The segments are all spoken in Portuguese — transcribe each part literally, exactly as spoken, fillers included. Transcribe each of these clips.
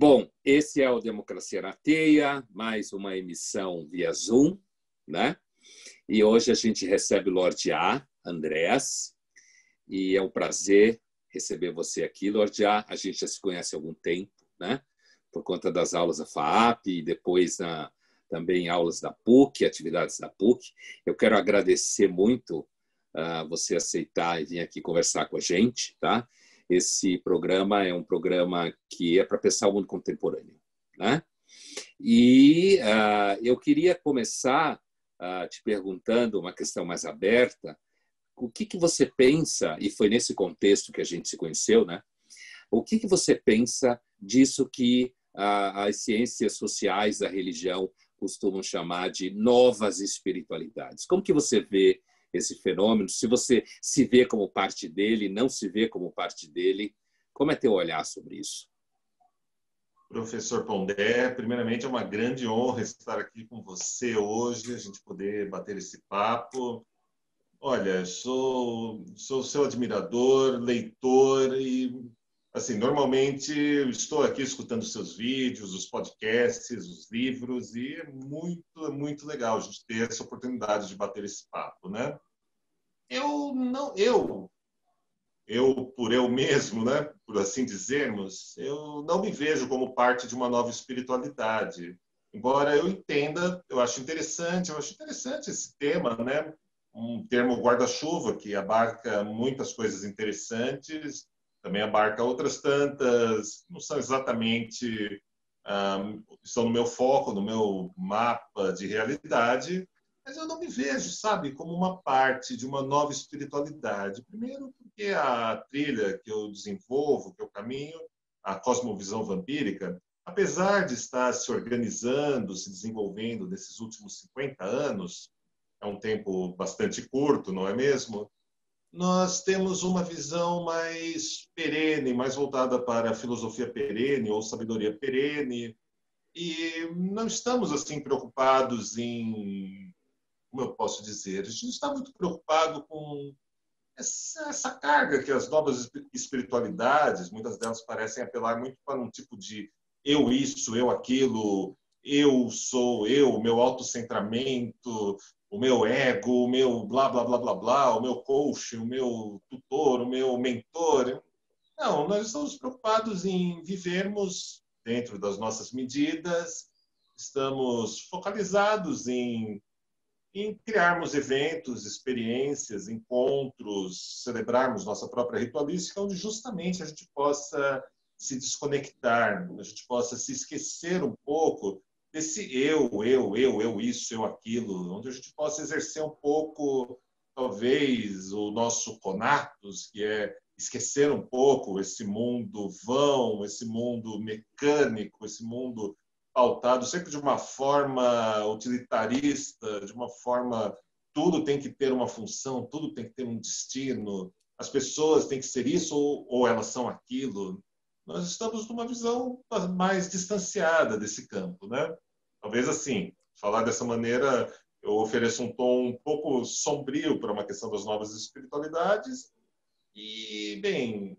Bom, esse é o Democracia na Teia, mais uma emissão via Zoom, né? E hoje a gente recebe o Lorde A, Andrés, e é um prazer receber você aqui, Lorde A. A gente já se conhece há algum tempo, né? Por conta das aulas da FAAP e depois na, também aulas da PUC, atividades da PUC. Eu quero agradecer muito uh, você aceitar e vir aqui conversar com a gente, tá? Esse programa é um programa que é para pensar o mundo contemporâneo, né? E uh, eu queria começar uh, te perguntando uma questão mais aberta. O que, que você pensa, e foi nesse contexto que a gente se conheceu, né? O que, que você pensa disso que uh, as ciências sociais da religião costumam chamar de novas espiritualidades? Como que você vê esse fenômeno? Se você se vê como parte dele, não se vê como parte dele, como é teu olhar sobre isso? Professor Pondé, primeiramente é uma grande honra estar aqui com você hoje, a gente poder bater esse papo. Olha, sou, sou seu admirador, leitor e, assim, normalmente estou aqui escutando seus vídeos, os podcasts, os livros e é muito, muito legal a gente ter essa oportunidade de bater esse papo, né? Eu não, eu, eu por eu mesmo, né, por assim dizermos, eu não me vejo como parte de uma nova espiritualidade. Embora eu entenda, eu acho interessante, eu acho interessante esse tema, né? Um termo guarda-chuva que abarca muitas coisas interessantes, também abarca outras tantas, não são exatamente, um, estão no meu foco, no meu mapa de realidade, mas eu não me vejo, sabe, como uma parte de uma nova espiritualidade. Primeiro porque a trilha que eu desenvolvo, que eu caminho, a cosmovisão vampírica, apesar de estar se organizando, se desenvolvendo nesses últimos cinquenta anos, é um tempo bastante curto, não é mesmo? Nós temos uma visão mais perene, mais voltada para a filosofia perene ou sabedoria perene, e não estamos assim preocupados em, como eu posso dizer, a gente não está muito preocupado com essa, essa carga que as novas espiritualidades, muitas delas parecem apelar muito para um tipo de eu isso, eu aquilo, eu sou eu, meu autocentramento, o meu ego, o meu blá, blá, blá, blá, blá, o meu coach, o meu tutor, o meu mentor. Não, nós estamos preocupados em vivermos dentro das nossas medidas, estamos focalizados em, em criarmos eventos, experiências, encontros, celebrarmos nossa própria ritualística, onde justamente a gente possa se desconectar, a gente possa se esquecer um pouco desse eu, eu, eu, eu isso, eu aquilo, onde a gente possa exercer um pouco, talvez, o nosso conatos, que é esquecer um pouco esse mundo vão, esse mundo mecânico, esse mundo pautado sempre de uma forma utilitarista, de uma forma tudo tem que ter uma função, tudo tem que ter um destino, as pessoas têm que ser isso ou, ou elas são aquilo. Nós estamos numa visão mais distanciada desse campo, né? Talvez assim, falar dessa maneira, eu ofereço um tom um pouco sombrio para uma questão das novas espiritualidades. E, bem,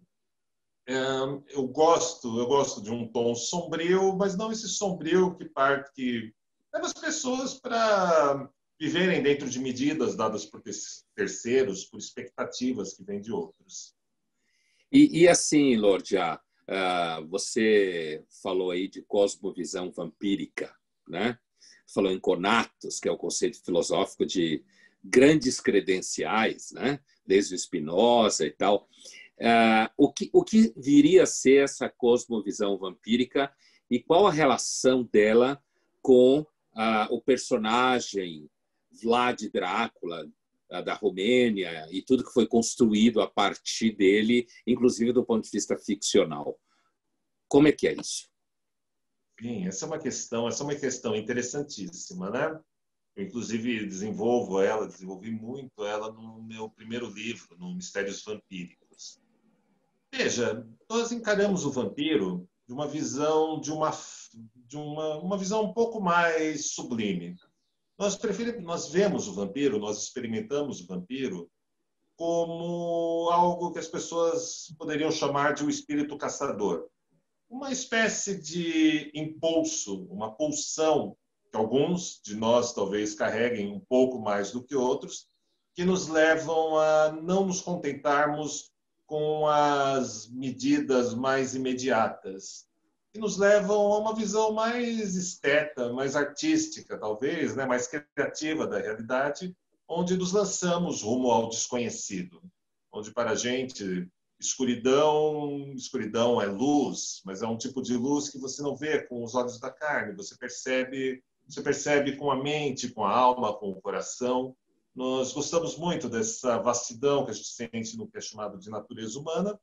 eu gosto, eu gosto de um tom sombrio, mas não esse sombrio que parte que leva as pessoas para viverem dentro de medidas dadas por terceiros, por expectativas que vêm de outros. E, e assim, Lorde A, uh, você falou aí de cosmovisão vampírica, né? Falou em conatos, que é o conceito filosófico de grandes credenciais, né? Desde o Spinoza e tal. Uh, o, que, o que viria a ser essa cosmovisão vampírica e qual a relação dela com uh, o personagem Vlad Drácula, uh, da Romênia, e tudo que foi construído a partir dele, inclusive do ponto de vista ficcional? Como é que é isso? Sim, essa é uma questão, essa é uma questão interessantíssima, né? Eu, inclusive, desenvolvo ela, desenvolvi muito ela no meu primeiro livro, no Mistérios Vampíricos. Veja, nós encaramos o vampiro de uma visão de uma de uma, uma visão um pouco mais sublime. Nós preferimos, nós vemos o vampiro, nós experimentamos o vampiro como algo que as pessoas poderiam chamar de um espírito caçador. uma espécie de impulso, uma pulsão, que alguns de nós talvez carreguem um pouco mais do que outros, que nos levam a não nos contentarmos com as medidas mais imediatas, que nos levam a uma visão mais esteta, mais artística, talvez, né? Mais criativa da realidade, onde nos lançamos rumo ao desconhecido, onde para a gente escuridão, escuridão é luz, mas é um tipo de luz que você não vê com os olhos da carne, você percebe, você percebe com a mente, com a alma, com o coração. Nós gostamos muito dessa vastidão que a gente sente no que é chamado de natureza humana,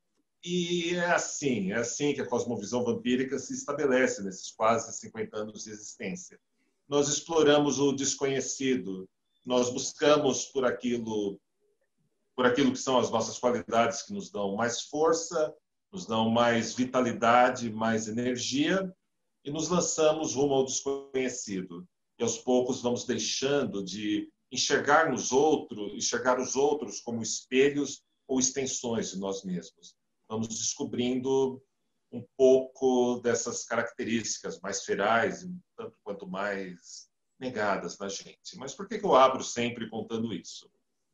e é assim, é assim que a cosmovisão vampírica se estabelece nesses quase cinquenta anos de existência. Nós exploramos o desconhecido, nós buscamos por aquilo, por aquilo que são as nossas qualidades que nos dão mais força, nos dão mais vitalidade, mais energia, e nos lançamos rumo ao desconhecido. E aos poucos vamos deixando de enxergar nos outros, enxergar os outros como espelhos ou extensões de nós mesmos. Vamos descobrindo um pouco dessas características mais ferais, tanto quanto mais negadas na gente. Mas por que eu abro sempre contando isso?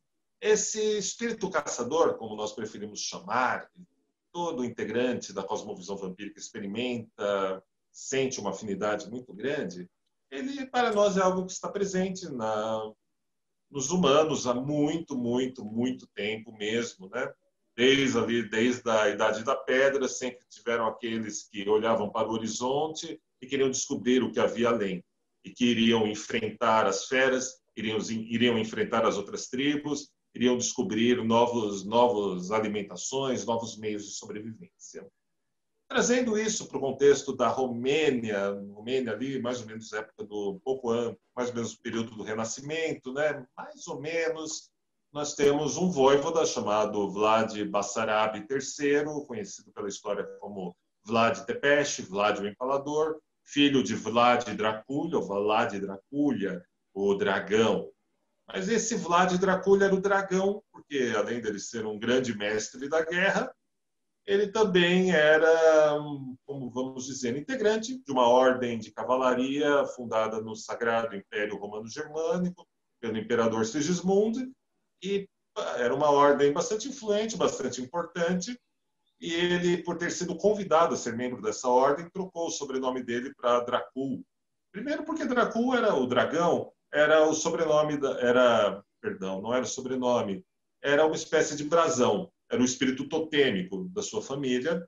Esse espírito caçador, como nós preferimos chamar, todo integrante da cosmovisão vampírica experimenta, sente uma afinidade muito grande, ele para nós é algo que está presente na nos humanos há muito, muito, muito tempo mesmo, né? Desde ali, desde a Idade da Pedra, sempre tiveram aqueles que olhavam para o horizonte e queriam descobrir o que havia além, e que iriam enfrentar as feras, iriam, iriam enfrentar as outras tribos, iriam descobrir novos, novas alimentações, novos meios de sobrevivência. Trazendo isso para o contexto da Romênia, Romênia ali, mais ou menos época do pouco ano, mais ou menos o período do Renascimento, né? Mais ou menos, nós temos um voivoda chamado Vlad Basarab terceiro, conhecido pela história como Vlad Tepes, Vlad o Empalador, filho de Vlad Draculha, ou Vlad Draculha, o dragão. Mas esse Vlad Draculha era o dragão, porque além dele ser um grande mestre da guerra, ele também era, como vamos dizer, integrante de uma ordem de cavalaria fundada no Sagrado Império Romano-Germânico pelo imperador Sigismund, e era uma ordem bastante influente, bastante importante, e ele, por ter sido convidado a ser membro dessa ordem, trocou o sobrenome dele para Dracul. Primeiro porque Dracul era o dragão, era o sobrenome, da, era, perdão, não era o sobrenome, era uma espécie de brasão. Era o espírito totêmico da sua família,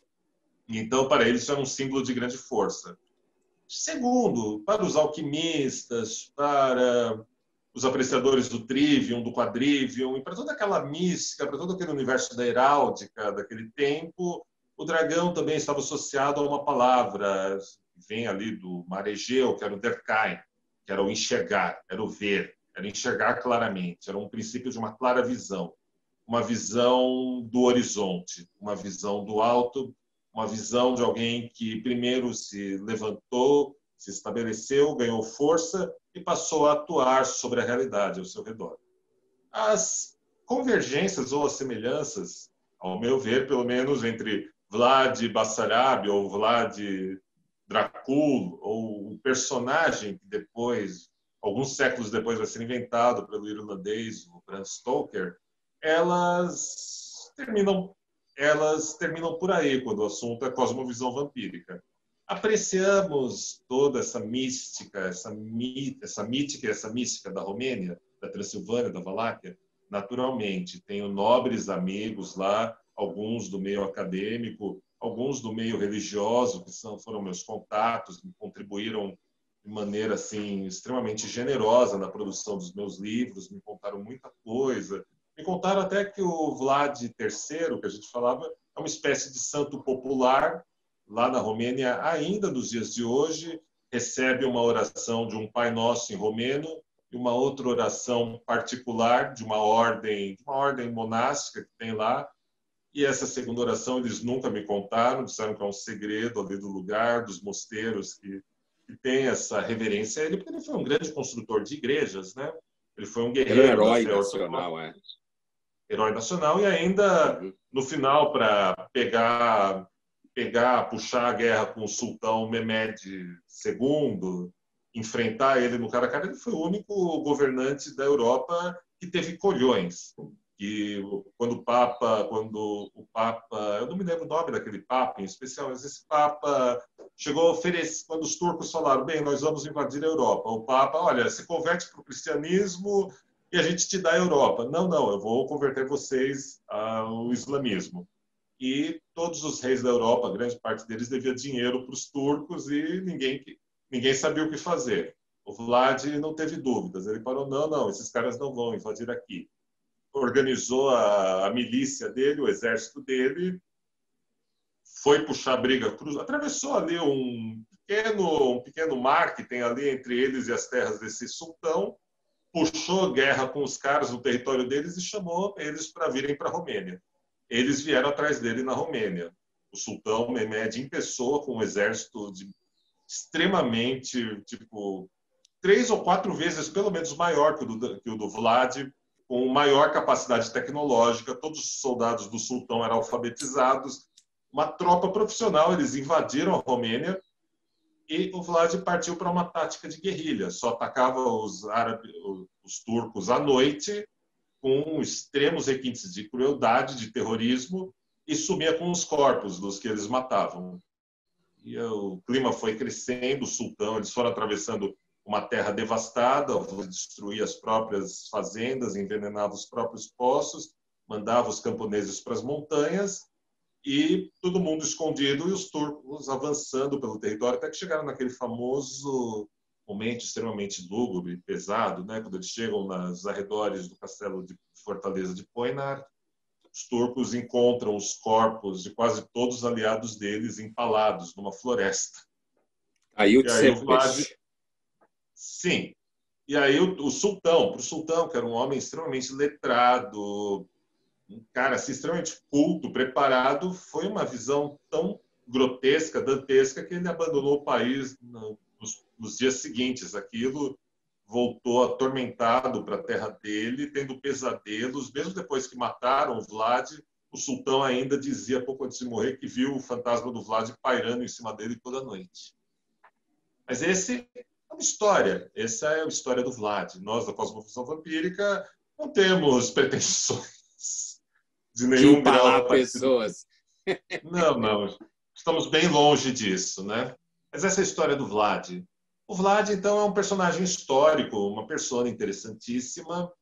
então para eles isso era um símbolo de grande força. Segundo, para os alquimistas, para os apreciadores do trivium, do quadrivium, e para toda aquela mística, para todo aquele universo da heráldica daquele tempo, o dragão também estava associado a uma palavra que vem ali do mar Egeu, que era o derkai, que era o enxergar, era o ver, era enxergar claramente, era um princípio de uma clara visão. Uma visão do horizonte, uma visão do alto, uma visão de alguém que primeiro se levantou, se estabeleceu, ganhou força e passou a atuar sobre a realidade ao seu redor. As convergências ou as semelhanças, ao meu ver, pelo menos entre Vlad Basarab ou Vlad Dracul, ou o personagem que depois, alguns séculos depois, vai ser inventado pelo irlandês, o Bram Stoker, elas terminam, elas terminam por aí, quando o assunto é cosmovisão vampírica. Apreciamos toda essa mística, essa, mí, essa mítica e essa mística da Romênia, da Transilvânia, da Valáquia, naturalmente. Tenho nobres amigos lá, alguns do meio acadêmico, alguns do meio religioso, que são, foram meus contatos, me contribuíram de maneira assim, extremamente generosa na produção dos meus livros, me contaram muita coisa. Me contaram até que o Vlad terceiro, que a gente falava, é uma espécie de santo popular, lá na Romênia, ainda nos dias de hoje, recebe uma oração de um Pai Nosso em romeno e uma outra oração particular de uma ordem, de uma ordem monástica que tem lá. E essa segunda oração eles nunca me contaram, disseram que é um segredo ali do lugar, dos mosteiros que, que tem essa reverência a ele, porque ele foi um grande construtor de igrejas, né? Ele foi um guerreiro. Ele é um herói nacional, é. Herói nacional, e ainda no final, para pegar, pegar, puxar a guerra com o sultão Mehmed segundo, enfrentar ele no cara a cara. Ele foi o único governante da Europa que teve colhões. E quando o Papa, quando o Papa, eu não me lembro o nome daquele Papa em especial, mas esse Papa chegou a oferecer, quando os turcos falaram, bem, nós vamos invadir a Europa. O Papa, olha, se converte para o cristianismo e a gente te dá a Europa. Não, não, eu vou converter vocês ao islamismo. E todos os reis da Europa, grande parte deles, devia dinheiro para os turcos e ninguém, ninguém sabia o que fazer. O Vlad não teve dúvidas. Ele falou, não, não, esses caras não vão invadir aqui. Organizou a, a milícia dele, o exército dele, foi puxar a briga, cruz, atravessou ali um pequeno, um pequeno mar que tem ali entre eles e as terras desse sultão, puxou guerra com os caras no território deles e chamou eles para virem para a Romênia. Eles vieram atrás dele na Romênia. O sultão Mehmed em pessoa, com um exército de, extremamente, tipo, três ou quatro vezes, pelo menos, maior que o do, que o do Vlad, com maior capacidade tecnológica, todos os soldados do sultão eram alfabetizados, uma tropa profissional, eles invadiram a Romênia e o Vlad partiu para uma tática de guerrilha, só atacava os árabes, os turcos à noite, com extremos requintes de crueldade, de terrorismo, e sumia com os corpos dos que eles matavam. E o clima foi crescendo, o sultão, eles foram atravessando uma terra devastada, destruía as próprias fazendas, envenenava os próprios poços, mandava os camponeses para as montanhas e todo mundo escondido e os turcos avançando pelo território até que chegaram naquele famoso momento extremamente lúgubre, pesado, né? Quando eles chegam nos arredores do castelo de Fortaleza de Poinar, os turcos encontram os corpos de quase todos os aliados deles empalados numa floresta. Aí o e aí o Vlad Sim. E aí o, o sultão, para o sultão, que era um homem extremamente letrado, um cara assim, extremamente culto, preparado, foi uma visão tão grotesca, dantesca, que ele abandonou o país no, nos, nos dias seguintes. Aquilo voltou atormentado para a terra dele, tendo pesadelos. Mesmo depois que mataram o Vlad, o sultão ainda dizia, pouco antes de morrer, que viu o fantasma do Vlad pairando em cima dele toda noite. Mas esse é uma história. Essa é a história do Vlad. Nós, da Cosmovisão Vampírica, não temos pretensões de nenhum de grau empalar pessoas. Não, não. Estamos bem longe disso, né? Mas essa é a história do Vlad. O Vlad, então, é um personagem histórico, uma persona interessantíssima.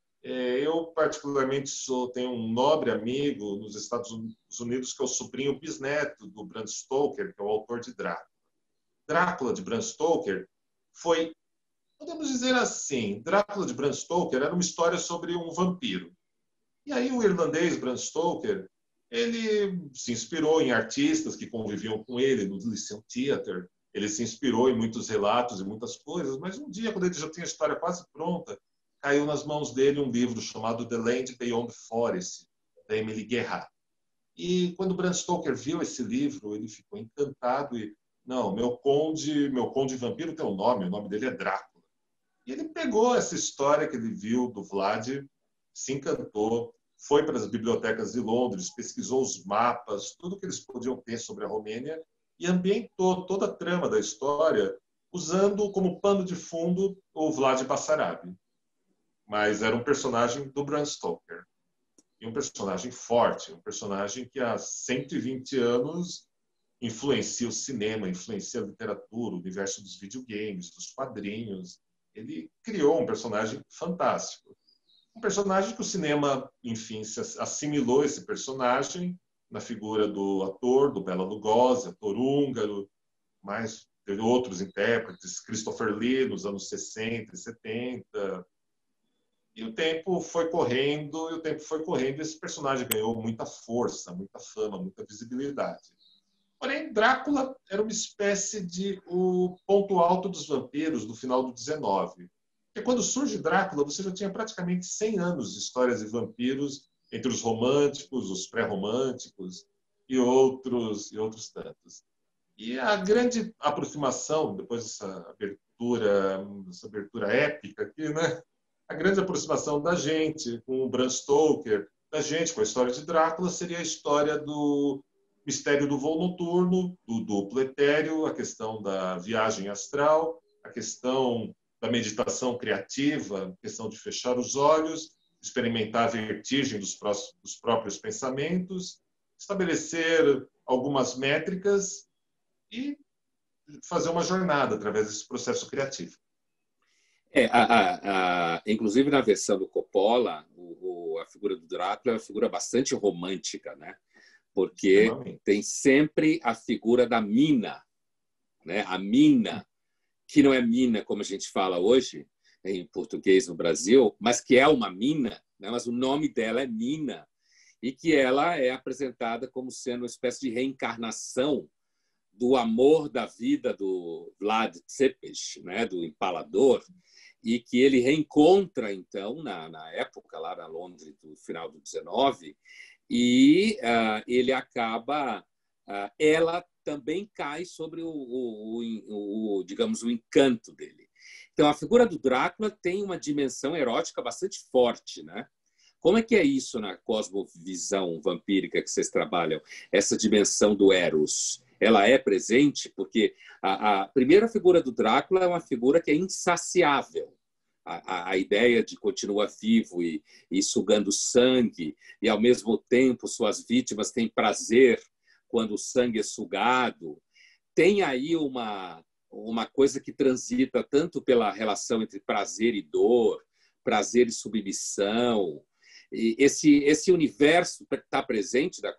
Eu, particularmente, sou, tenho um nobre amigo nos Estados Unidos que é o sobrinho bisneto do Bram Stoker, que é o autor de Drácula. Drácula, de Bram Stoker, foi, podemos dizer assim, Drácula de Bram Stoker era uma história sobre um vampiro. E aí o irlandês Bram Stoker, ele se inspirou em artistas que conviviam com ele no Lyceum Theatre, ele se inspirou em muitos relatos e muitas coisas, mas um dia, quando ele já tinha a história quase pronta, caiu nas mãos dele um livro chamado The Land Beyond the Forest, da Emily Guerrat. E quando Bram Stoker viu esse livro, ele ficou encantado e, não, meu conde, meu conde vampiro tem um nome, o nome dele é Drácula. E ele pegou essa história que ele viu do Vlad, se encantou, foi para as bibliotecas de Londres, pesquisou os mapas, tudo que eles podiam ter sobre a Romênia e ambientou toda a trama da história usando como pano de fundo o Vlad Basarab. Mas era um personagem do Bram Stoker. E um personagem forte, um personagem que há cento e vinte anos influencia o cinema, influencia a literatura, o universo dos videogames, dos quadrinhos. Ele criou um personagem fantástico. Um personagem que o cinema, enfim, se assimilou esse personagem na figura do ator, do Bela Lugosi, ator húngaro, mas teve outros intérpretes, Christopher Lee nos anos sessenta e setenta. E o tempo foi correndo, e o tempo foi correndo, e esse personagem ganhou muita força, muita fama, muita visibilidade. Porém, Drácula era uma espécie de o ponto alto dos vampiros do final do dezenove. Porque quando surge Drácula, você já tinha praticamente cem anos de histórias de vampiros entre os românticos, os pré-românticos e outros, e outros tantos. E a grande aproximação, depois dessa abertura, dessa abertura épica aqui, né? A grande aproximação da gente com o Bram Stoker, da gente com a história de Drácula, seria a história do mistério do voo noturno, do duplo etéreo, a questão da viagem astral, a questão da meditação criativa, a questão de fechar os olhos, experimentar a vertigem dos, prós, dos próprios pensamentos, estabelecer algumas métricas e fazer uma jornada através desse processo criativo. É, a, a, a, inclusive, na versão do Coppola, o, o, a figura do Drácula é uma figura bastante romântica, né? Porque tem sempre a figura da mina, né? A mina, que não é mina como a gente fala hoje, em português no Brasil, mas que é uma mina, né? Mas o nome dela é Mina, e que ela é apresentada como sendo uma espécie de reencarnação do amor da vida do Vlad Tepes, né? Do empalador, e que ele reencontra, então, na, na época, lá na Londres do final do dezenove, e uh, ele acaba... Uh, ela também cai sobre o, o, o, o, digamos, o encanto dele. Então, a figura do Drácula tem uma dimensão erótica bastante forte, né? Como é que é isso na cosmovisão vampírica que vocês trabalham? Essa dimensão do Eros, ela é presente? Porque a, a primeira figura do Drácula é uma figura que é insaciável. A, a, a ideia de continuar vivo e, e sugando sangue, e, ao mesmo tempo, suas vítimas têm prazer quando o sangue é sugado. Tem aí uma, uma coisa que transita tanto pela relação entre prazer e dor, prazer e submissão. E esse, esse universo está presente da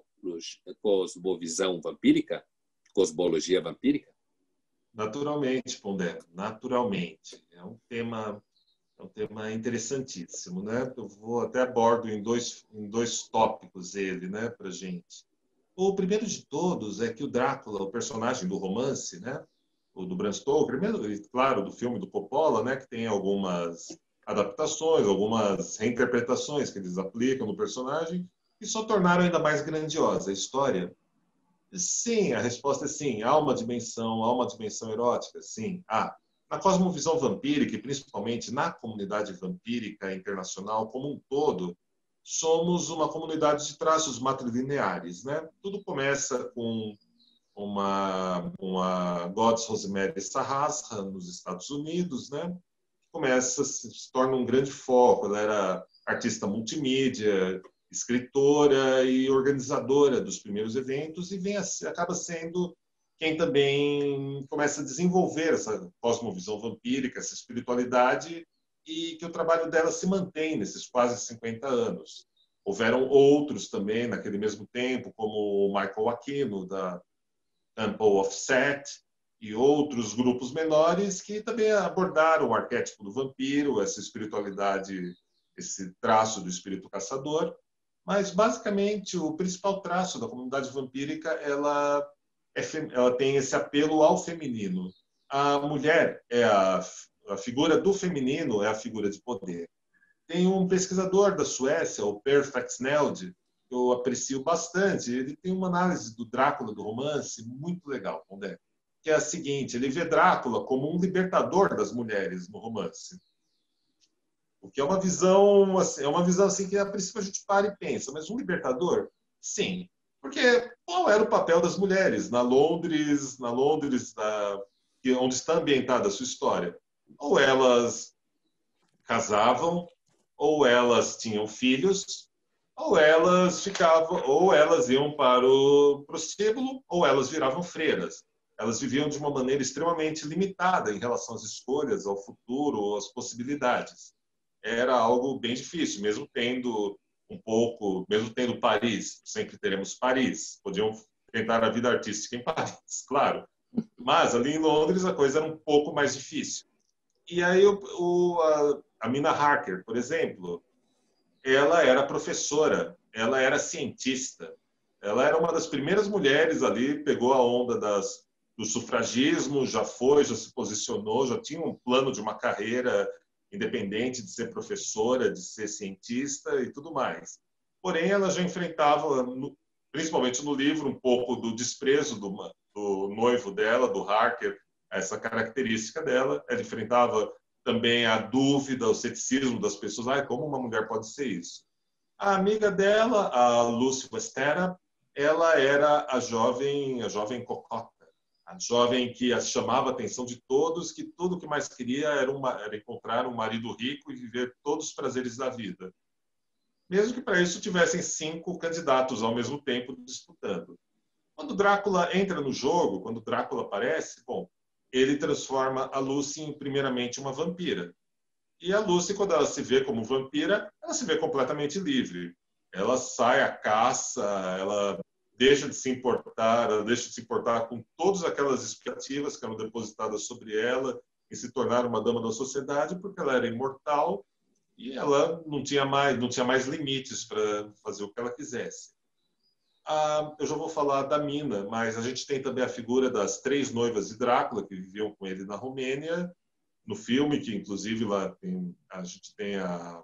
cosmovisão vampírica? Cosmologia vampírica? Naturalmente, Pondé, naturalmente. É um tema, é um tema interessantíssimo, né? Eu vou até abordo em dois, em dois tópicos ele, né, para gente. O primeiro de todos é que o Drácula, o personagem do romance, né, o do Bram Stoker, mesmo, e, claro, do filme do Coppola, né, que tem algumas adaptações, algumas reinterpretações que eles aplicam no personagem, e só tornaram ainda mais grandiosa a história. Sim, a resposta é sim. Há uma dimensão, há uma dimensão erótica, sim. Há. Na cosmovisão vampírica, e principalmente na comunidade vampírica internacional como um todo, somos uma comunidade de traços matrilineares, né? Tudo começa com uma, uma Goddess Rosemary Sarrasra, nos Estados Unidos, né? Começa, se, se torna um grande foco. Ela era artista multimídia, escritora e organizadora dos primeiros eventos e vem a, acaba sendo quem também começa a desenvolver essa cosmovisão vampírica, essa espiritualidade, e que o trabalho dela se mantém nesses quase cinquenta anos. Houveram outros também naquele mesmo tempo, como o Michael Aquino, da Temple of Set, e outros grupos menores que também abordaram o arquétipo do vampiro, essa espiritualidade, esse traço do espírito caçador. Mas, basicamente, o principal traço da comunidade vampírica, ela, é, ela tem esse apelo ao feminino. A mulher é a, a figura do feminino, é a figura de poder. Tem um pesquisador da Suécia, o Per Faxneld, que eu aprecio bastante. Ele tem uma análise do Drácula, do romance, muito legal, Pondé, que é a seguinte: ele vê Drácula como um libertador das mulheres no romance. O que é uma visão, assim, é uma visão assim que a princípio a gente para e pensa, mas um libertador? Sim. Porque qual era o papel das mulheres na Londres, na Londres, da, onde está ambientada a sua história? Ou elas casavam, ou elas tinham filhos, ou elas ficavam, ou elas iam para o prostíbulo, ou elas viravam freiras. Elas viviam de uma maneira extremamente limitada em relação às escolhas, ao futuro, às possibilidades. Era algo bem difícil, mesmo tendo um pouco, mesmo tendo Paris, sempre teremos Paris, podiam tentar a vida artística em Paris, claro, mas ali em Londres a coisa era um pouco mais difícil. E aí o, o, a, a Mina Harker, por exemplo, ela era professora, ela era cientista, ela era uma das primeiras mulheres ali, pegou a onda das, do sufragismo, já foi, já se posicionou, já tinha um plano de uma carreira independente de ser professora, de ser cientista e tudo mais. Porém, ela já enfrentava, principalmente no livro, um pouco do desprezo do, do noivo dela, do Harker, essa característica dela. Ela enfrentava também a dúvida, o ceticismo das pessoas. Ah, como uma mulher pode ser isso? A amiga dela, a Lucy Westera, ela era a jovem, a jovem cocota, a jovem que chamava a atenção de todos, que tudo que mais queria era, uma, era encontrar um marido rico e viver todos os prazeres da vida. Mesmo que para isso tivessem cinco candidatos ao mesmo tempo disputando. Quando Drácula entra no jogo, quando Drácula aparece, bom, ele transforma a Lucy em, primeiramente, uma vampira. E a Lucy, quando ela se vê como vampira, ela se vê completamente livre. Ela sai à caça, ela deixa de se importar, ela deixa de se importar com todas aquelas expectativas que eram depositadas sobre ela em se tornar uma dama da sociedade, porque ela era imortal e ela não tinha mais, não tinha mais limites para fazer o que ela quisesse. Ah, eu já vou falar da Mina, mas a gente tem também a figura das três noivas de Drácula que viviam com ele na Romênia, no filme, que inclusive lá tem, a gente tem a...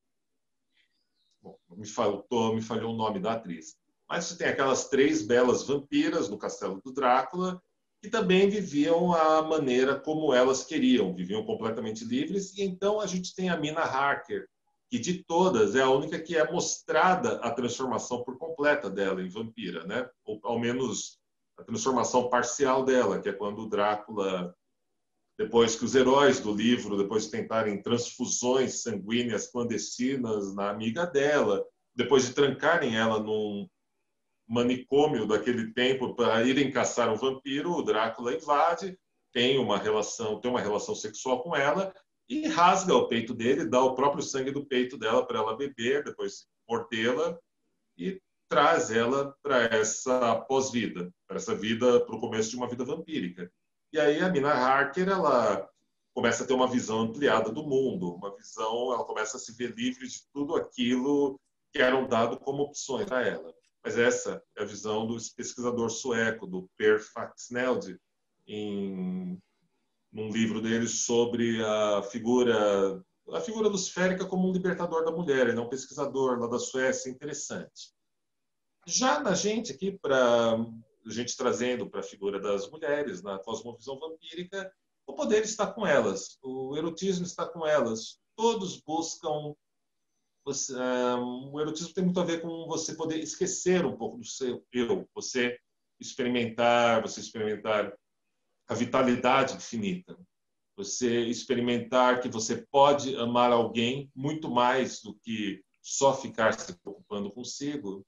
Bom, me faltou, me falhou o nome da atriz. Mas você tem aquelas três belas vampiras no castelo do Drácula, que também viviam a maneira como elas queriam, viviam completamente livres. E então a gente tem a Mina Harker, que de todas é a única que é mostrada a transformação por completa dela em vampira, né? Ou ao menos a transformação parcial dela, que é quando o Drácula, depois que os heróis do livro, depois de tentarem transfusões sanguíneas clandestinas na amiga dela, depois de trancarem ela num manicômio daquele tempo para irem caçar um vampiro, o Drácula invade, tem uma relação, tem uma relação sexual com ela e rasga o peito dele, dá o próprio sangue do peito dela para ela beber, depois mordê-la e traz ela para essa pós-vida, para essa vida, para o começo de uma vida vampírica. E aí a Mina Harker, ela começa a ter uma visão ampliada do mundo, uma visão, ela começa a se ver livre de tudo aquilo que eram dado como opções para ela. Mas essa é a visão do pesquisador sueco, do Per Faxneld, em num livro dele sobre a figura a figura luciférica como um libertador da mulher. Ele é um pesquisador lá da Suécia, interessante. Já na gente aqui, para a gente trazendo para a figura das mulheres, na cosmovisão vampírica, o poder está com elas, o erotismo está com elas. Todos buscam... Você, um, o erotismo tem muito a ver com você poder esquecer um pouco do seu eu, você experimentar, você experimentar a vitalidade infinita, você experimentar que você pode amar alguém muito mais do que só ficar se preocupando consigo.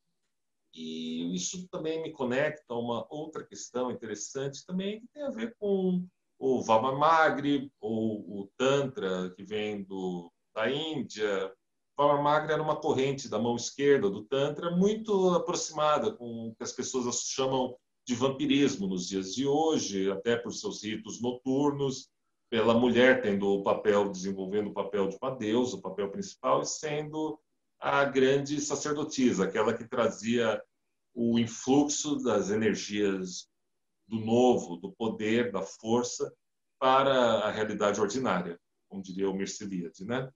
E isso também me conecta a uma outra questão interessante também, que tem a ver com o Vamamagri, ou o Tantra, que vem do, da Índia. O Vamamagri era uma corrente da mão esquerda do Tantra, muito aproximada com o que as pessoas chamam de vampirismo nos dias de hoje, até por seus ritos noturnos, pela mulher tendo o papel, desenvolvendo o papel de uma deusa, o papel principal, e sendo a grande sacerdotisa, aquela que trazia o influxo das energias do novo, do poder, da força, para a realidade ordinária, como diria o Mirceliade, né?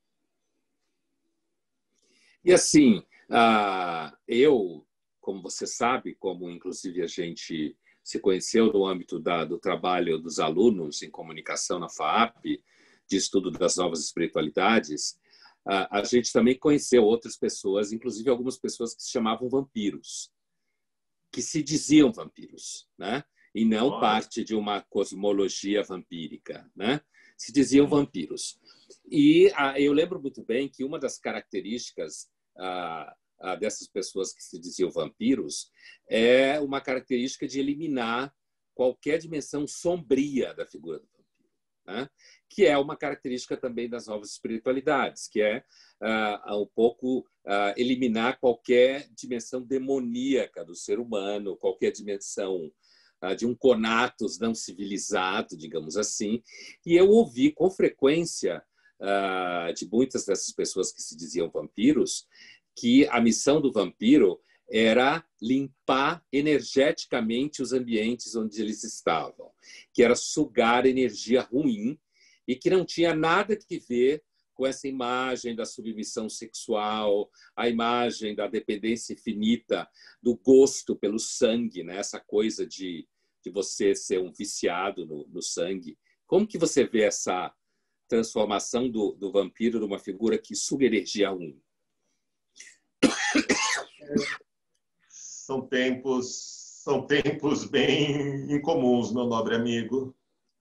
E assim, uh, eu, como você sabe, como inclusive a gente se conheceu no âmbito da, do trabalho dos alunos em comunicação na FAAP, de estudo das novas espiritualidades, uh, a gente também conheceu outras pessoas, inclusive algumas pessoas que se chamavam vampiros, que se diziam vampiros, né? E não Olha. parte de uma cosmologia vampírica, né? Se diziam vampiros. E ah, eu lembro muito bem que uma das características ah, ah, dessas pessoas que se diziam vampiros é uma característica de eliminar qualquer dimensão sombria da figura do vampiro, né? Que é uma característica também das novas espiritualidades, que é ah, um pouco ah, eliminar qualquer dimensão demoníaca do ser humano, qualquer dimensão de um conatos não civilizado, digamos assim. E eu ouvi com frequência uh, de muitas dessas pessoas que se diziam vampiros que a missão do vampiro era limpar energeticamente os ambientes onde eles estavam, que era sugar energia ruim e que não tinha nada que ver com essa imagem da submissão sexual, a imagem da dependência infinita, do gosto pelo sangue, né? Essa coisa de, de você ser um viciado no, no sangue. Como que você vê essa transformação do, do vampiro numa figura que suga energia ruim? são tempos, são tempos bem incomuns, meu nobre amigo.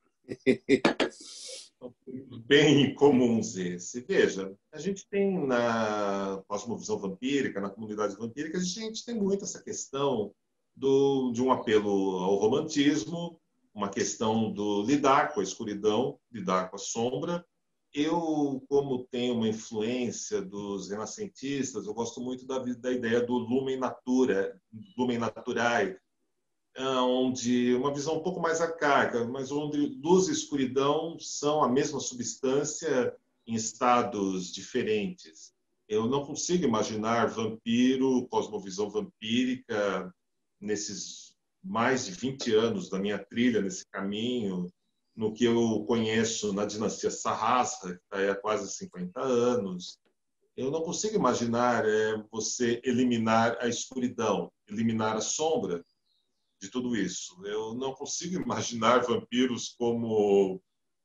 São tempos bem incomuns esse. Veja, a gente tem na cosmovisão vampírica, na comunidade vampírica, a gente tem muito essa questão do, de um apelo ao romantismo, uma questão do lidar com a escuridão, lidar com a sombra. Eu, como tenho uma influência dos renascentistas, eu gosto muito da, da ideia do lumen natura, lumen naturae, onde uma visão um pouco mais arcaica, mas onde luz e escuridão são a mesma substância em estados diferentes. Eu não consigo imaginar vampiro, cosmovisão vampírica, nesses mais de vinte anos da minha trilha, nesse caminho, no que eu conheço na dinastia Sarrasra, que está aí há quase cinquenta anos. Eu não consigo imaginar é, você eliminar a escuridão, eliminar a sombra de tudo isso. Eu não consigo imaginar vampiros como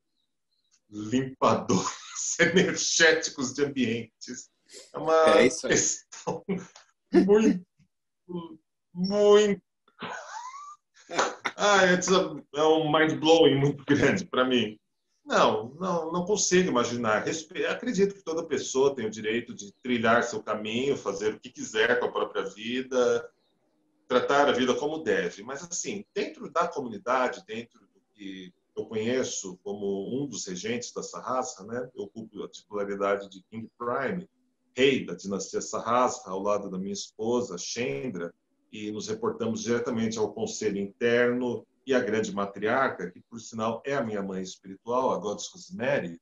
limpadores energéticos de ambientes. É uma É isso aí. questão muito, muito... Ah, é um mind-blowing muito grande para mim. Não, não, não consigo imaginar. Respe... Acredito que toda pessoa tem o direito de trilhar seu caminho, fazer o que quiser com a própria vida, tratar a vida como deve. Mas, assim, dentro da comunidade, dentro do que eu conheço como um dos regentes da Sarrasra, né? Eu ocupo a titularidade de King Prime, rei da dinastia Sarrasra, ao lado da minha esposa, Chendra, e nos reportamos diretamente ao conselho interno e à grande matriarca, que, por sinal, é a minha mãe espiritual, a Goddess Rosemary.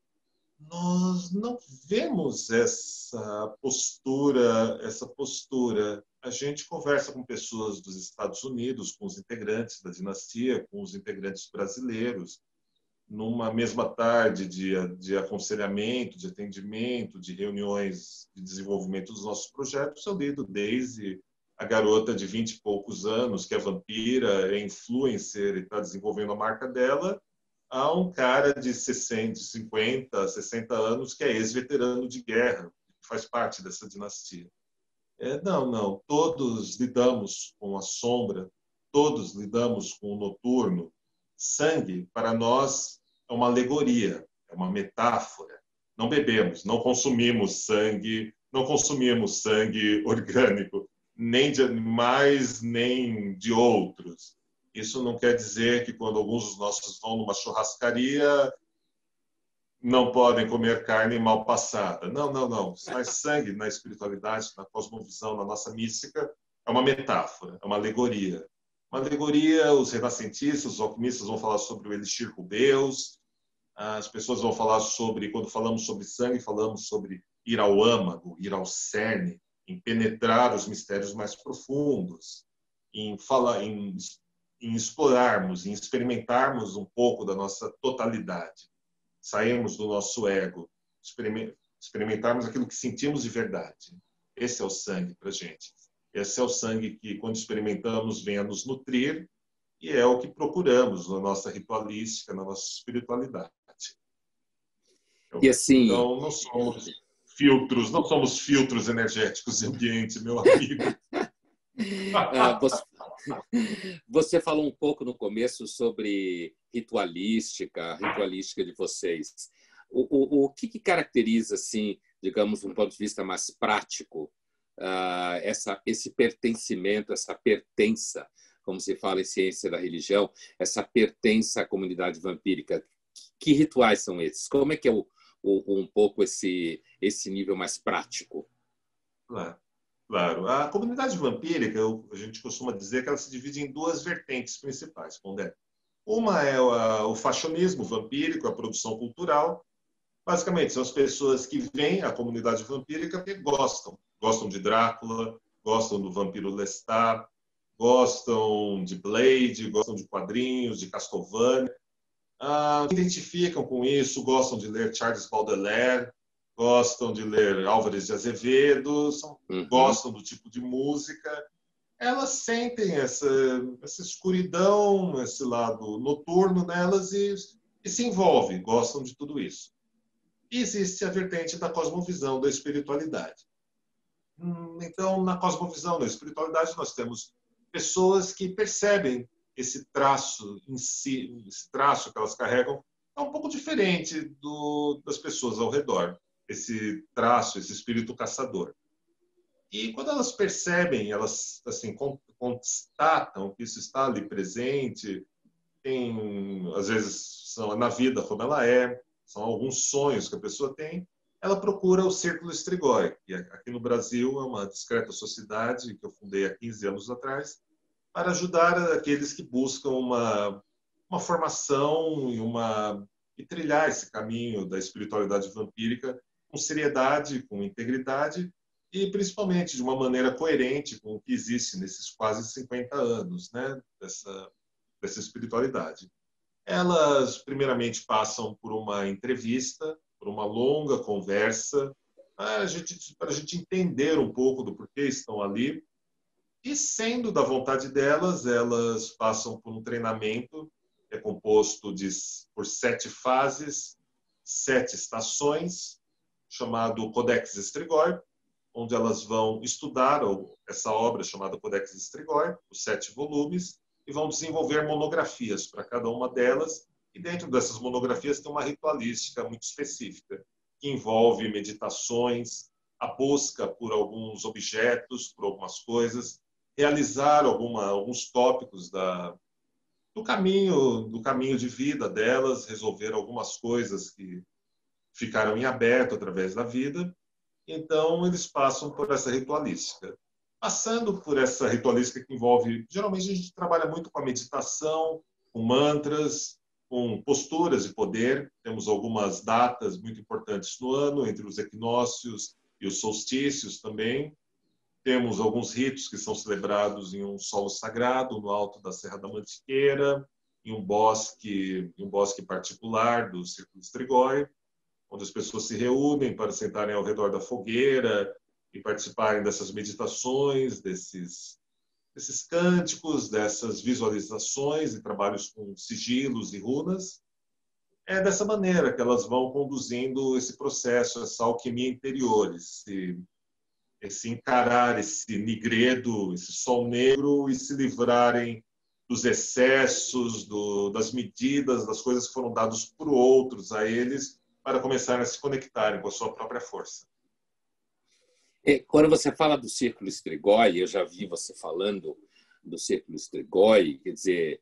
Nós não vemos essa postura, essa postura. A gente conversa com pessoas dos Estados Unidos, com os integrantes da dinastia, com os integrantes brasileiros, numa mesma tarde de, de aconselhamento, de atendimento, de reuniões de desenvolvimento dos nossos projetos. Eu lido desde a garota de vinte e poucos anos, que é vampira, é influencer e está desenvolvendo a marca dela, a um cara de sessenta, cinquenta, sessenta anos, que é ex-veterano de guerra, que faz parte dessa dinastia. É, não, não. Todos lidamos com a sombra, todos lidamos com o noturno. Sangue, para nós, é uma alegoria, é uma metáfora. Não bebemos, não consumimos sangue, não consumimos sangue orgânico, nem de animais, nem de outros. Isso não quer dizer que quando alguns dos nossos vão numa churrascaria não podem comer carne mal passada. Não, não, não. Mas sangue na espiritualidade, na cosmovisão, na nossa mística, é uma metáfora, é uma alegoria. Uma alegoria, os renascentistas, os alquimistas vão falar sobre o elixir rubeus, as pessoas vão falar sobre, quando falamos sobre sangue, falamos sobre ir ao âmago, ir ao cerne, em penetrar os mistérios mais profundos, em falar, em, em explorarmos, em experimentarmos um pouco da nossa totalidade, sairmos do nosso ego, experimentarmos aquilo que sentimos de verdade. Esse é o sangue para a gente. Esse é o sangue que, quando experimentamos, vem a nos nutrir e é o que procuramos na nossa ritualística, na nossa espiritualidade. E assim, então, não somos filtros, não somos filtros energéticos de ambiente, meu amigo. ah, você, você falou um pouco no começo sobre ritualística, a ritualística de vocês. O, o, o que, que caracteriza, assim, digamos, de um ponto de vista mais prático, uh, essa, esse pertencimento, essa pertença, como se fala em ciência da religião, essa pertença à comunidade vampírica? Que, que rituais são esses? Como é que é o, o, um pouco esse, esse nível mais prático? Claro. Claro. A comunidade vampírica, a gente costuma dizer que ela se divide em duas vertentes principais, Pondé. Uma é o fashionismo vampírico, a produção cultural. Basicamente, são as pessoas que vêm à comunidade vampírica porque gostam. Gostam de Drácula, gostam do vampiro Lestat, gostam de Blade, gostam de quadrinhos, de Castlevania. Ah, identificam com isso, gostam de ler Charles Baudelaire, gostam de ler Álvares de Azevedo, são, uhum. gostam do tipo de música. Elas sentem essa, essa escuridão, esse lado noturno nelas e, e se envolvem, gostam de tudo isso. E existe a vertente da cosmovisão, da espiritualidade. Então, na cosmovisão, na espiritualidade, nós temos pessoas que percebem esse traço em si, esse traço que elas carregam, é um pouco diferente do, das pessoas ao redor, esse traço, esse espírito caçador. E quando elas percebem, elas assim constatam que isso está ali presente, tem, às vezes, são na vida como ela é, são alguns sonhos que a pessoa tem, ela procura o Círculo Strigoi, que aqui no Brasil é uma discreta sociedade que eu fundei há quinze anos atrás, para ajudar aqueles que buscam uma, uma formação e, uma, e trilhar esse caminho da espiritualidade vampírica com seriedade, com integridade e, principalmente, de uma maneira coerente com o que existe nesses quase cinquenta anos, né, dessa, dessa espiritualidade. Elas, primeiramente, passam por uma entrevista, por uma longa conversa, para a gente, para a gente entender um pouco do porquê estão ali. E, sendo da vontade delas, elas passam por um treinamento que é composto de, por sete fases, sete estações, chamado Codex Strigoi, onde elas vão estudar essa obra chamada Codex Strigoi, os sete volumes, e vão desenvolver monografias para cada uma delas. E dentro dessas monografias tem uma ritualística muito específica, que envolve meditações, a busca por alguns objetos, por algumas coisas, realizar alguma, alguns tópicos da, do, caminho, do caminho de vida delas, resolver algumas coisas que ficaram em aberto através da vida. Então, eles passam por essa ritualística. Passando por essa ritualística que envolve... Geralmente, a gente trabalha muito com a meditação, com mantras, com posturas de poder. Temos algumas datas muito importantes no ano, entre os equinócios e os solstícios também. Temos alguns ritos que são celebrados em um solo sagrado, no alto da Serra da Mantiqueira, em um bosque, em um bosque particular do Círculo Strigoi, onde as pessoas se reúnem para sentarem ao redor da fogueira e participarem dessas meditações, desses, desses cânticos, dessas visualizações e trabalhos com sigilos e runas. É dessa maneira que elas vão conduzindo esse processo, essa alquimia interior, esse, esse encarar esse nigredo, esse sol negro e se livrarem dos excessos, do, das medidas, das coisas que foram dadas por outros a eles, para começarem a se conectarem com a sua própria força. Quando você fala do Círculo Strigoi, eu já vi você falando do Círculo Strigoi, quer dizer,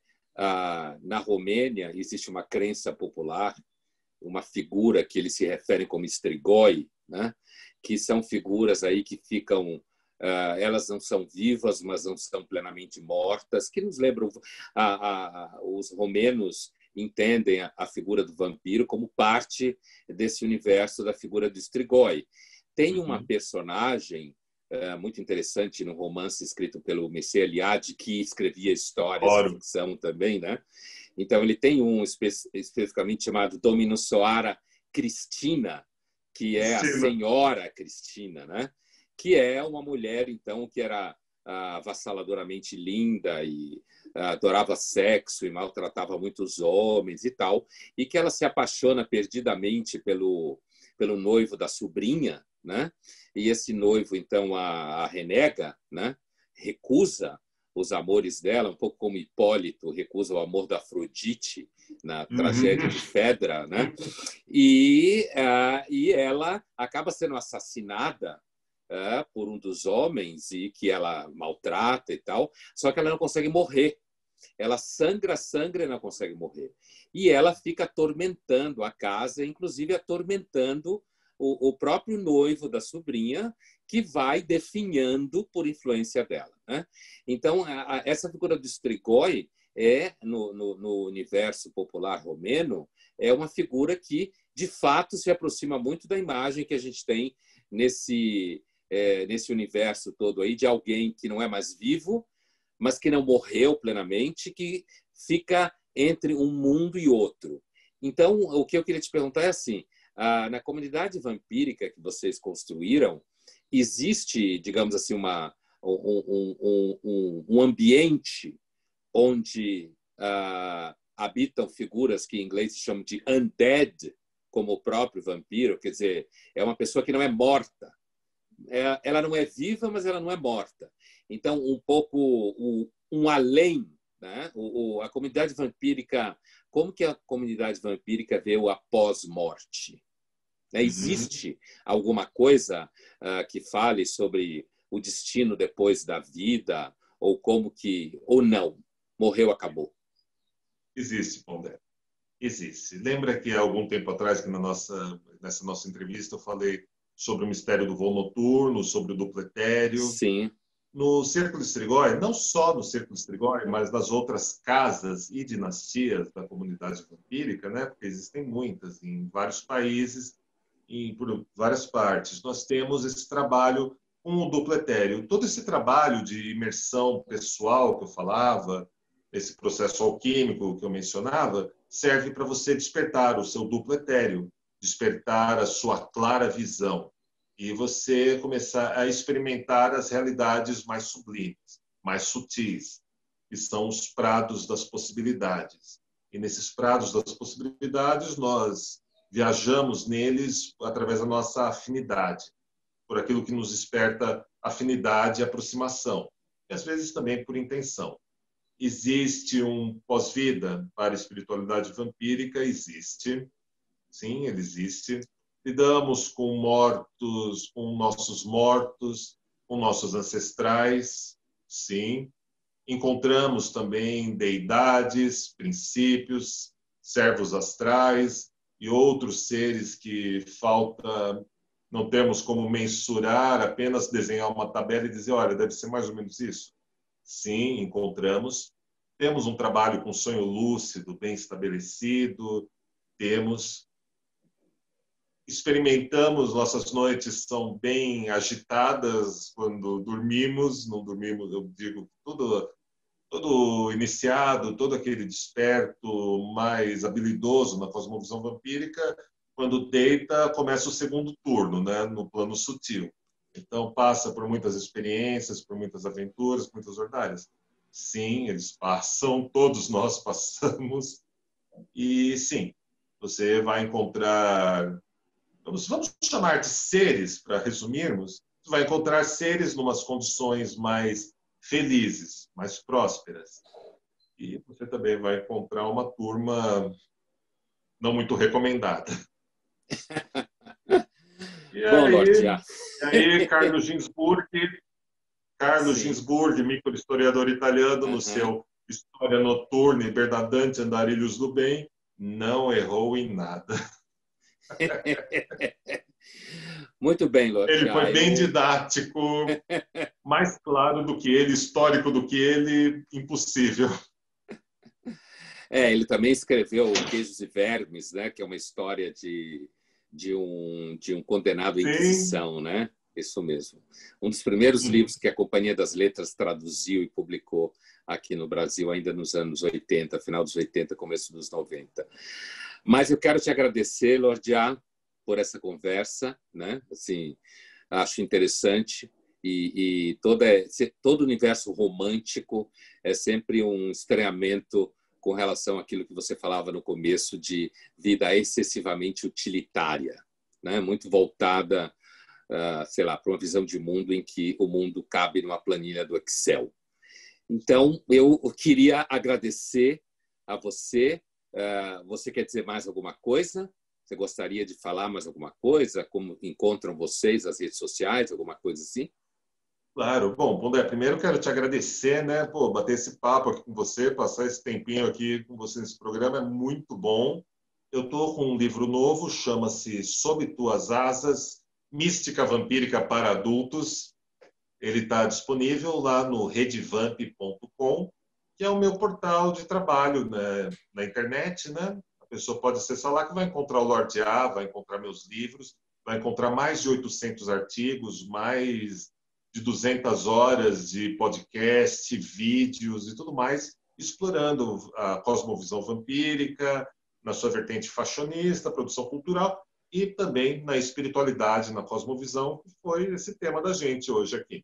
na Romênia existe uma crença popular, uma figura que eles se referem como Strigoi, né? Que são figuras aí que ficam, elas não são vivas, mas não são plenamente mortas, que nos lembram, a, a, os romenos entendem a figura do vampiro como parte desse universo da figura do Strigoi. Tem uma uhum. personagem é, muito interessante no romance escrito pelo Mircea Eliade, que escrevia histórias de ficção também, né? Então, ele tem um espe especificamente chamado Dominussoara Cristina, que é a Sim. Senhora Cristina, né? Que é uma mulher, então, que era avassaladoramente linda e adorava sexo e maltratava muitos homens e tal, e que ela se apaixona perdidamente pelo, pelo noivo da sobrinha, né? E esse noivo, então, a, a renega, né? Recusa os amores dela, um pouco como Hipólito recusa o amor da Afrodite na tragédia de Fedra, né? E, uh, e ela acaba sendo assassinada É, por um dos homens e que ela maltrata e tal, só que ela não consegue morrer. Ela sangra, sangra e não consegue morrer. E ela fica atormentando a casa, inclusive atormentando o, o próprio noivo da sobrinha, que vai definhando por influência dela, né? Então, a, a, essa figura do Strigoi é, no, no, no universo popular romeno, é uma figura que, de fato, se aproxima muito da imagem que a gente tem nesse... É, nesse universo todo aí de alguém que não é mais vivo, mas que não morreu plenamente, que fica entre um mundo e outro. Então, o que eu queria te perguntar é assim, ah, na comunidade vampírica que vocês construíram, existe, digamos assim, uma, um, um, um, um ambiente onde ah, habitam figuras que em inglês se chamam de undead, como o próprio vampiro, quer dizer, é uma pessoa que não é morta, é, ela não é viva, mas ela não é morta. Então, um pouco o, um além, né? o, o, a comunidade vampírica, como que a comunidade vampírica vê o após-morte? Né? Existe alguma coisa uh, que fale sobre o destino depois da vida, ou como que, ou não, morreu, acabou? Existe, Pondé. Existe. Lembra que há algum tempo atrás, que na nossa, nessa nossa entrevista, eu falei sobre o mistério do voo noturno, sobre o duplo etéreo? Sim. No Círculo Strigoi, não só no Círculo Strigoi, mas nas outras casas e dinastias da comunidade vampírica, né? Porque existem muitas em vários países e por várias partes. Nós temos esse trabalho com o duplo etéreo. Todo esse trabalho de imersão pessoal que eu falava, esse processo alquímico que eu mencionava, serve para você despertar o seu duplo etéreo, despertar a sua clara visão e você começar a experimentar as realidades mais sublimes, mais sutis, que são os prados das possibilidades. E nesses prados das possibilidades, nós viajamos neles através da nossa afinidade, por aquilo que nos desperta afinidade e aproximação, e às vezes também por intenção. Existe um pós-vida para a espiritualidade vampírica? Existe. Sim, ele existe. Lidamos com mortos, com nossos mortos, com nossos ancestrais? Sim. Encontramos também deidades, princípios, servos astrais e outros seres que falta, não temos como mensurar, apenas desenhar uma tabela e dizer, olha, deve ser mais ou menos isso. Sim, encontramos. Temos um trabalho com sonho lúcido, bem estabelecido. Temos. Experimentamos, nossas noites são bem agitadas quando dormimos. Não dormimos, eu digo, tudo, todo iniciado, todo aquele desperto mais habilidoso na cosmovisão vampírica, quando deita, começa o segundo turno, né, no plano sutil. Então, passa por muitas experiências, por muitas aventuras, por muitas orvalhas. Sim, eles passam, todos nós passamos. E, sim, você vai encontrar... Vamos, vamos chamar de seres, para resumirmos. Você vai encontrar seres em umas condições mais felizes, mais prósperas. E você também vai encontrar uma turma não muito recomendada. E Bom, aí, Lorde e aí Carlo Ginzburg, Carlo Sim. Ginzburg, microhistoriador italiano, uhum. no seu História Noturna e Bernardante Andarilhos do Bem, não errou em nada. Muito bem, Lorde. Ele foi bem eu... didático, mais claro do que ele, histórico do que ele, impossível. É, ele também escreveu Queijos e Vermes, né, que é uma história de, de, um, de um condenado à Inquisição, né? Isso mesmo. Um dos primeiros hum. livros que a Companhia das Letras traduziu e publicou aqui no Brasil, ainda nos anos oitenta, final dos oitenta, começo dos noventa. Mas eu quero te agradecer, Lorde A, por essa conversa, né? Assim, acho interessante. E, e toda, todo o universo romântico é sempre um estranhamento com relação àquilo que você falava no começo de vida excessivamente utilitária, né? Muito voltada, uh, sei lá, para uma visão de mundo em que o mundo cabe numa planilha do Excel. Então, eu queria agradecer a você. Uh, você quer dizer mais alguma coisa? Você gostaria de falar mais alguma coisa? Como encontram vocês as redes sociais, alguma coisa assim? Claro. Bom, Pondé, primeiro quero te agradecer, né? Pô, bater esse papo aqui com você, passar esse tempinho aqui com você nesse programa é muito bom. Eu estou com um livro novo, chama-se Sob Tuas Asas, Mística Vampírica para Adultos. Ele está disponível lá no redvamp ponto com, que é o meu portal de trabalho, né, na internet, né? A pessoa pode acessar lá que vai encontrar o Lorde A, vai encontrar meus livros, vai encontrar mais de oitocentos artigos, mais de duzentas horas de podcast, vídeos e tudo mais, explorando a cosmovisão vampírica, na sua vertente fashionista, produção cultural e também na espiritualidade, na cosmovisão, que foi esse tema da gente hoje aqui.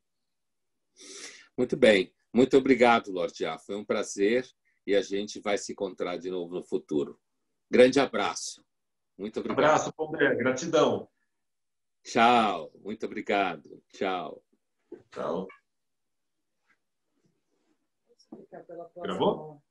Muito bem. Muito obrigado, Lorde A. Foi um prazer e a gente vai se encontrar de novo no futuro. Grande abraço. Muito obrigado. Abraço, Pondé. Gratidão. Tchau. Muito obrigado. Tchau. Tchau. Gravou?